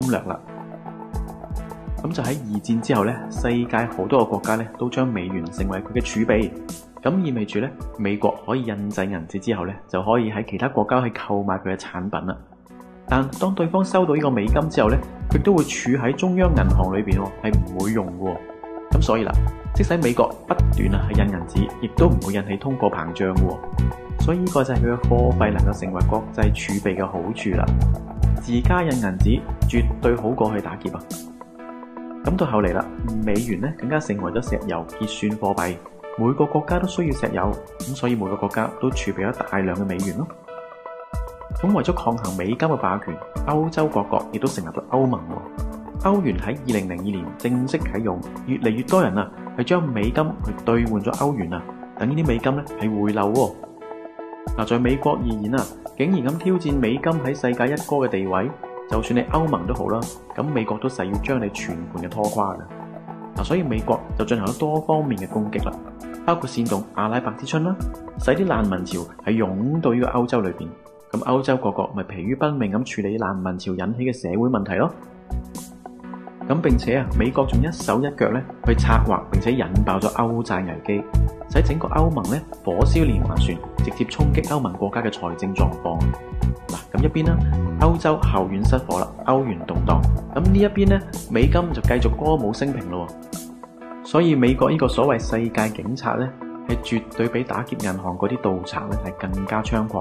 略啦。咁就喺二戰之後咧，世界好多個國家咧都將美元成為佢嘅儲備，咁意味住咧美國可以印製銀紙之後咧，就可以喺其他國家去購買佢嘅產品啦。但當對方收到呢個美金之後咧，佢都會儲喺中央銀行裏邊，係唔會用嘅。咁所以啦，即使美國不斷去印銀紙，亦都唔會引起通貨膨脹嘅。所以呢個就係佢嘅貨幣能夠成為國際儲備嘅好處啦。自家印銀紙絕對好過去打劫啊！咁到後嚟啦，美元咧更加成為咗石油結算貨幣，每個國家都需要石油，咁所以每個國家都儲備咗大量嘅美元咯。咁為咗抗衡美金嘅霸權，歐洲各國亦都成立咗歐盟。歐元喺2002年正式啟用，越嚟越多人係將美金去兌換咗歐元等呢啲美金咧係回流。在美國而言竟然咁挑戰美金喺世界一哥嘅地位，就算你歐盟都好啦，咁美國都誓要將你全盤嘅拖垮嘅。所以美國就進行咗多方面嘅攻擊啦，包括煽動阿拉伯之春啦，使啲難民潮係湧到呢個歐洲裏邊。咁歐洲各國咪疲於奔命咁處理難民潮引起嘅社會問題咯。咁並且美國仲一手一腳咧去策劃並且引爆咗歐債危機，使整個歐盟咧火燒連環船，直接衝擊歐盟國家嘅財政狀況。咁一邊歐洲後院失火啦，歐元動盪。咁呢一邊咧，美金就繼續歌舞升平咯。所以美國呢個所謂世界警察咧，係絕對比打劫銀行嗰啲盜賊咧係更加猖狂。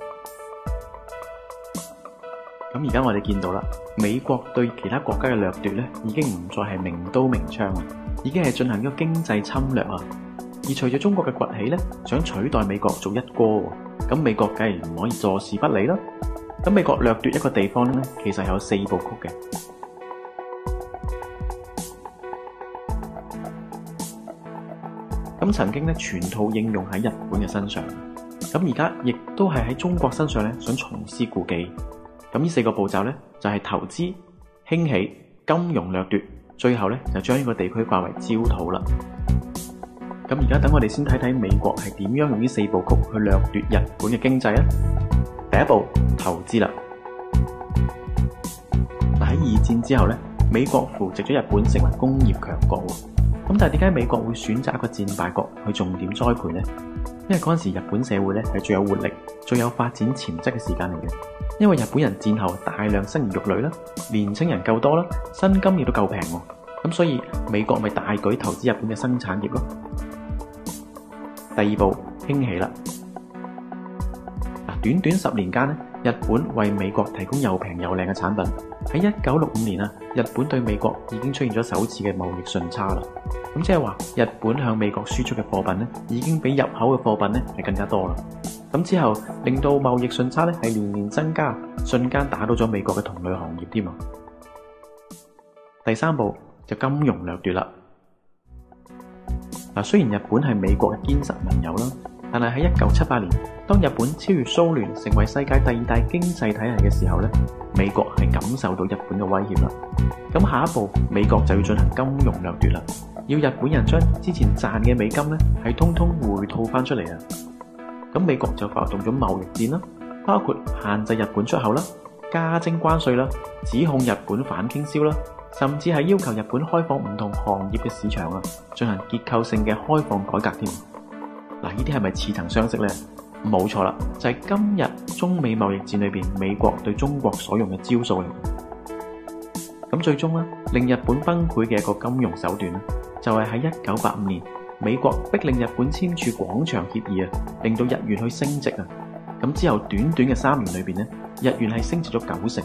咁而家我哋見到啦，美國對其他國家嘅掠奪咧，已經唔再係明刀明槍啦，已經係進行一個經濟侵略啊。而隨住中國嘅崛起咧，想取代美國做一哥，咁美國梗係唔可以坐視不理啦。咁美國掠奪一個地方咧，其實有4部曲嘅。咁曾經咧，全套應用喺日本嘅身上，咁而家亦都係喺中國身上咧，想重施故技。咁呢4個步驟咧，就係投資、興起、金融掠奪，最後咧就將呢個地區化為焦土啦。咁而家等我哋先睇睇美國係點樣用呢4部曲去掠奪日本嘅經濟啊。第一步，投資啦。喺二戰之後咧，美國扶植咗日本成為工業強國。咁但係點解美國會選擇一個戰敗國去重點栽培呢？因為嗰陣時日本社會咧係最有活力、最有發展潛質嘅時間嚟嘅。因為日本人戰後大量生兒育女啦，年青人夠多啦，薪金亦都夠平，咁所以美國咪大舉投資日本嘅生產業咯。第二步，興起啦。短短10年間咧，日本為美國提供又平又靚嘅產品。喺1965年日本對美國已經出現咗首次嘅貿易順差啦。咁即係話，日本向美國輸出嘅貨品咧，已經比入口嘅貨品咧係更加多啦。咁之後令到貿易順差咧係年年增加，瞬間打倒咗美國嘅同類行業添啊！第三步就金融掠奪啦。雖然日本係美國嘅堅實盟友啦，但係喺1978年，當日本超越蘇聯成為世界第2大經濟體系嘅時候咧，美國係感受到日本嘅威脅啦。咁下一步，美國就要進行金融掠奪啦，要日本人將之前賺嘅美金咧係通通回吐翻出嚟啊！咁美國就發動咗貿易戰啦，包括限制日本出口啦、加徵關稅啦、指控日本反傾銷啦，甚至係要求日本開放唔同行業嘅市場啊，進行結構性嘅開放改革添。呢啲係咪似曾相識呢？冇錯啦，就係今日中美貿易戰裏邊美國對中國所用嘅招數嚟。咁最終令日本崩潰嘅一個金融手段就係喺1985年。美國逼令日本簽署廣場協議令到日元去升值啊！咁之後短短嘅3年裏邊日元係升值咗90%。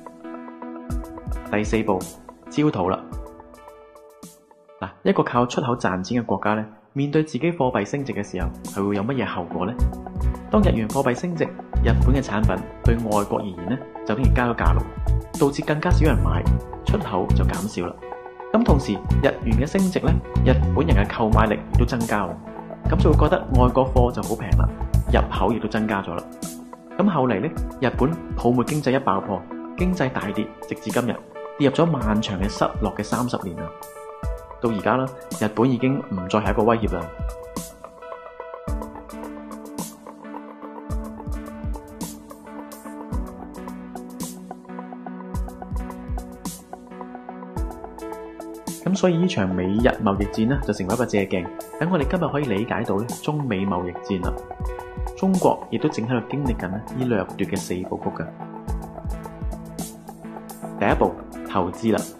第四步，焦土啦。一個靠出口賺錢嘅國家面對自己貨幣升值嘅時候，係會有乜嘢後果呢？當日元貨幣升值，日本嘅產品對外國而言就等於加咗價咯，導致更加少人買，出口就減少啦。咁同時，日元嘅升值日本人嘅購買力亦都增加，咁就會覺得外國貨就好平啦，入口亦都增加咗啦。咁後嚟日本泡沫經濟一爆破，經濟大跌，直至今日跌入咗漫長嘅失落嘅30年啦。到而家日本已經唔再係一個威脅啦。 咁所以呢場美日貿易戰呢，就成為一個借鏡，等我哋今日可以理解到咧中美貿易戰啦。中國亦都正喺度經歷緊呢掠奪嘅4部曲㗎。第一步，投資啦。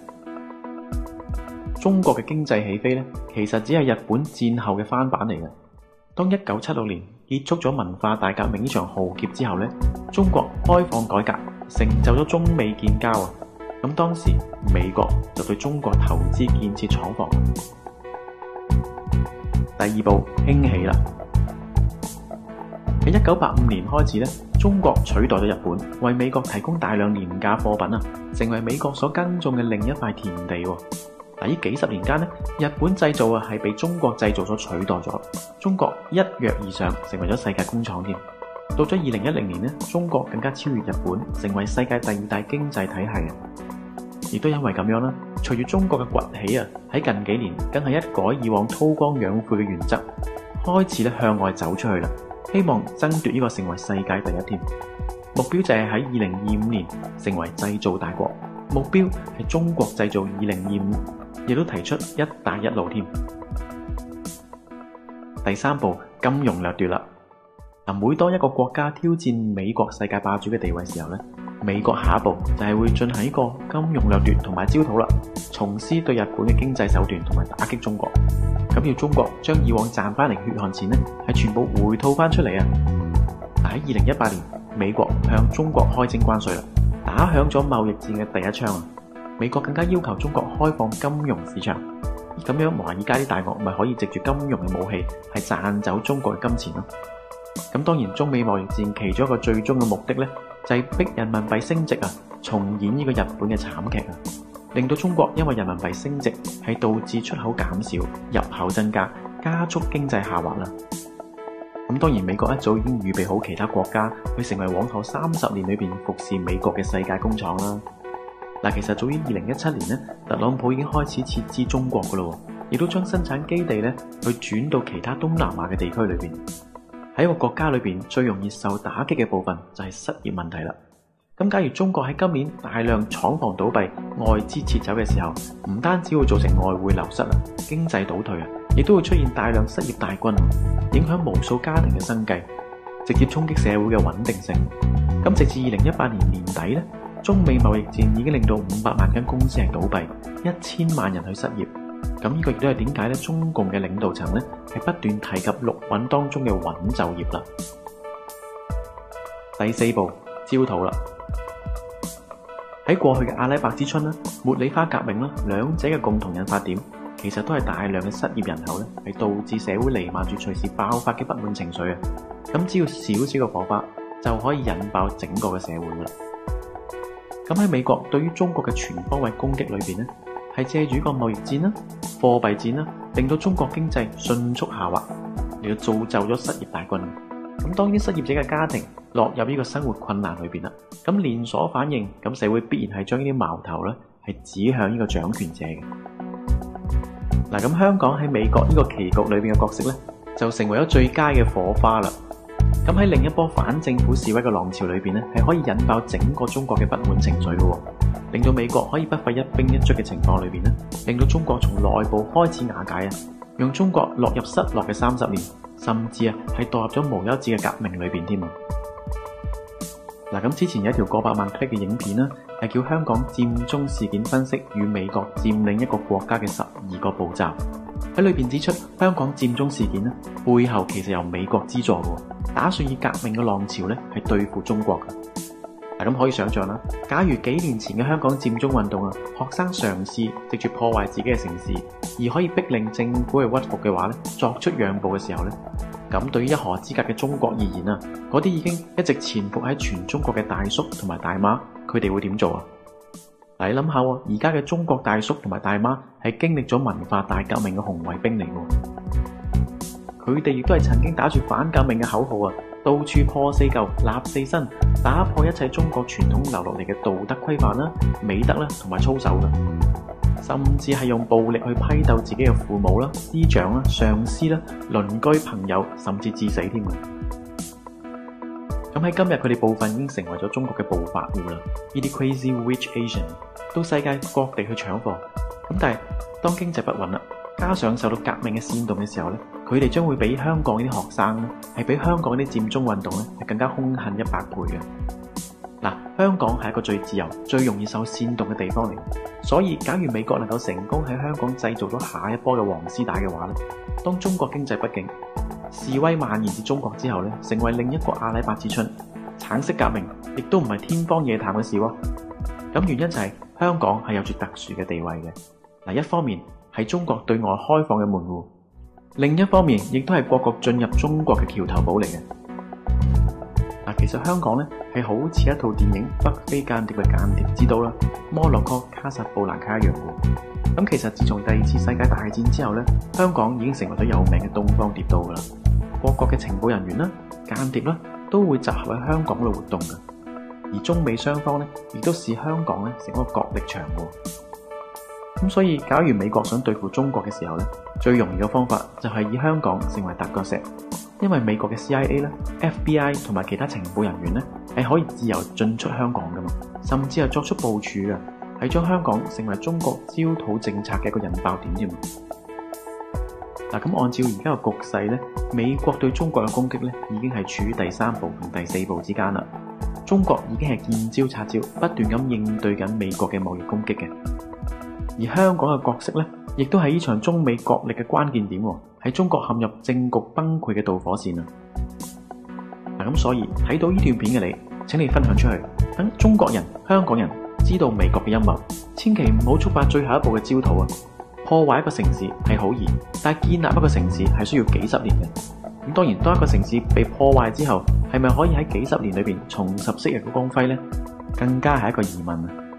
中國嘅經濟起飛咧，其實只係日本戰後嘅翻版嚟嘅。當1976年結束咗文化大革命呢場浩劫之後咧，中國開放改革，成就咗中美建交啊！咁當時美國就對中國投資建設廠房。第二步，興起啦。喺1985年開始咧，中國取代咗日本，為美國提供大量廉價貨品啊，成為美國所耕種嘅另一塊田地。嗱，呢幾十年間咧，日本製造啊係被中國製造所取代咗，中國一躍而上，成為咗世界工廠添。到咗2010年咧，中國更加超越日本，成為世界第2大經濟體系啊！亦都因為咁樣啦，隨住中國嘅崛起啊，喺近幾年更係一改以往韜光養晦嘅原則，開始咧向外走出去啦，希望爭奪呢個成為世界第一添。目標就係喺2025年成為製造大國，目標係中國製造2025，亦都提出一帶一路添。第三步，金融掠奪啦。每當一個國家挑戰美國世界霸主嘅地位時候咧，美國下一步就係會進行一個金融掠奪同埋焦土啦，從施對日本嘅經濟手段同埋打擊中國。咁要中國將以往賺翻嚟血汗錢咧，係全部回吐翻出嚟啊！喺2018年，美國向中國開徵關稅啦，打響咗貿易戰嘅第一槍啊！美國更加要求中國開放金融市場，咁樣華爾街啲大鱷咪可以藉住金融嘅武器係賺走中國嘅金錢咯。咁當然，中美貿易戰其中一個最終嘅目的咧，就係逼人民幣升值啊，重演呢個日本嘅慘劇啊，令到中國因為人民幣升值係導致出口減少、入口增加，加速經濟下滑啦。咁當然，美國一早已經預備好其他國家去成為往後30年裏邊服侍美國嘅世界工廠啦。嗱，其實早於2017年咧，特朗普已經開始撤資中國噶啦，亦都將生產基地咧去轉到其他東南亞嘅地區裏邊。喺一個國家裏邊最容易受打擊嘅部分就係失業問題啦。咁假如中國喺今年大量廠房倒閉、外資撤走嘅時候，唔單止會造成外匯流失啊、經濟倒退啊，亦都會出現大量失業大軍，影響無數家庭嘅生計，直接衝擊社會嘅穩定性。咁直至2018年年底咧，中美貿易戰已經令到500萬間公司係倒閉，1000萬人去失業。咁呢個亦都係點解咧？中共嘅領導層咧係不斷提及綠穩當中嘅穩就業啦。第四步，焦土啦。喺過去嘅阿拉伯之春啦、茉莉花革命啦，兩者嘅共同引發點，其實都係大量嘅失業人口咧，係導致社會瀰漫住隨時爆發嘅不滿情緒啊。咁只要少少嘅火花，就可以引爆整個嘅社會噶啦。咁喺美國對於中國嘅全方位攻擊裏邊咧，係借住個貿易戰啦、貨幣戰啦，令到中國經濟迅速下滑，嚟到造就咗失業大軍。咁當啲失業者嘅家庭落入呢個生活困難裏邊啦，咁連鎖反應，咁社會必然係將呢啲矛頭咧係指向呢個掌權者嘅。嗱，咁香港喺美國呢個棋局裏邊嘅角色咧，就成為咗最佳嘅火花啦。咁喺另一波反政府示威嘅浪潮裏邊咧，係可以引爆整個中國嘅不滿情緒嘅，令到美國可以不費一兵一卒嘅情況裏邊咧，令到中國從內部開始瓦解啊，讓中國落入失落嘅30年，甚至啊係墮入咗無休止嘅革命裏邊添啊！嗱，咁之前有一條過百萬 click 嘅影片啦，係叫香港佔中事件分析與美國佔領一個國家嘅12個步驟，喺裏邊指出香港佔中事件咧背後其實由美國資助嘅，打算以革命嘅浪潮咧係對付中國嘅。咁可以想象啦，假如幾年前嘅香港佔中運動啊，學生嘗試藉住破壞自己嘅城市，而可以逼令政府去屈服嘅話咧，作出讓步嘅時候咧，咁對於一河之隔嘅中國而言啊，嗰啲已經一直潛伏喺全中國嘅大叔同埋大媽，佢哋會點做啊？嗱，你諗下喎，而家嘅中國大叔同埋大媽係經歷咗文化大革命嘅紅衛兵嚟喎，佢哋亦都係曾經打住反革命嘅口號啊，到處破四舊、立四新，打破一切中國傳統留落嚟嘅道德規範啦、美德啦同埋操守嘅，甚至係用暴力去批鬥自己嘅父母啦、師長啦、上司啦、鄰居朋友，甚至致死添啊！咁喺今日，佢哋部分已經成為咗中國嘅暴發戶啦。呢啲 crazy rich Asian 到世界各地去搶貨， 咁但係當經濟不穩啦，加上受到革命嘅煽動嘅時候咧，佢哋將會比香港啲學生咧係比香港啲佔中運動咧係更加兇狠100倍嘅。嗱，香港係一個最自由、最容易受煽動嘅地方嚟，所以假如美國能夠成功喺香港製造咗下一波嘅黃絲帶嘅話咧，當中國經濟不景、示威蔓延至中國之後咧，成為另一個阿拉伯之春，橙色革命亦都唔係天方夜譚嘅事喎。咁原因就係香港係有住特殊嘅地位嘅。嗱，一方面係中國對外開放嘅門戶，另一方面亦都係各國進入中國嘅橋頭堡嚟嘅。其實香港咧係好似一套電影《北非間諜》嘅間諜之都啦，摩洛哥、卡薩布蘭卡一樣嘅。咁其實自從第2次世界大戰之後咧，香港已經成為咗有名嘅東方諜都噶啦。各國嘅情報人員啦、間諜啦，都會集合喺香港度活動嘅。而中美雙方咧，亦都視香港咧成一個角力場喎。咁所以，假如美國想對付中國嘅時候咧，最容易嘅方法就係以香港成為踏腳石。因為美國嘅 CIA 啦、FBI 同埋其他情報人員咧，係可以自由進出香港噶嘛，甚至係作出部署嘅，係將香港成為中國焦土政策嘅一個引爆點添。嗱，咁按照而家嘅局勢咧，美國對中國嘅攻擊咧，已經係處於第3步同第4步之間啦。中國已經係見招拆招，不斷咁應對緊美國嘅貿易攻擊嘅。而香港嘅角色咧，亦都係呢場中美角力嘅關鍵點喎，喺中國陷入政局崩潰嘅導火線啊！咁所以睇到呢段片嘅你，請你分享出去，等中國人、香港人知道美國嘅陰謀，千祈唔好觸發最後一步嘅焦土啊！破壞一個城市係好易，但係建立一個城市係需要幾十年嘅。咁當然，當一個城市被破壞之後，係咪可以喺幾十年裏邊重拾昔日嘅光輝呢？更加係一個疑問啊！